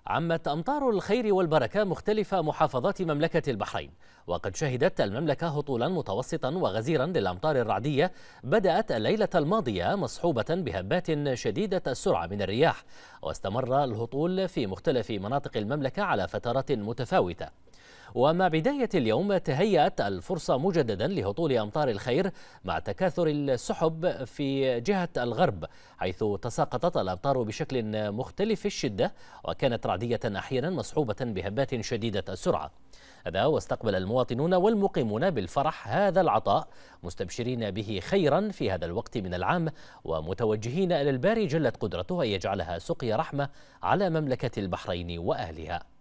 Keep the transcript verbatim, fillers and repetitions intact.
عمت أمطار الخير والبركة مختلف محافظات مملكة البحرين، وقد شهدت المملكة هطولا متوسطا وغزيرا للأمطار الرعدية بدأت الليلة الماضية مصحوبة بهبات شديدة السرعة من الرياح، واستمر الهطول في مختلف مناطق المملكة على فترات متفاوتة. ومع بداية اليوم تهيأت الفرصة مجددا لهطول أمطار الخير مع تكاثر السحب في جهة الغرب، حيث تساقطت الأمطار بشكل مختلف الشدة وكانت رعدية أحيانا مصحوبة بهبات شديدة السرعة. هذا واستقبل المواطنون والمقيمون بالفرح هذا العطاء، مستبشرين به خيرا في هذا الوقت من العام، ومتوجهين إلى الباري جلت قدرته أن يجعلها سقيا رحمة على مملكة البحرين وأهلها.